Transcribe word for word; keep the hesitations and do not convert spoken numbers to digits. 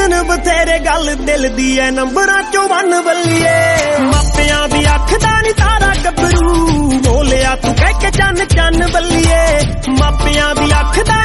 Reason बथेरे गल दिल दी है नंबरां चों वन बल्लिए। मापियां दी अख दा नी तारा गबरू बोलिया तू कह के चन चन बल्लिए। मापियां दी अख दा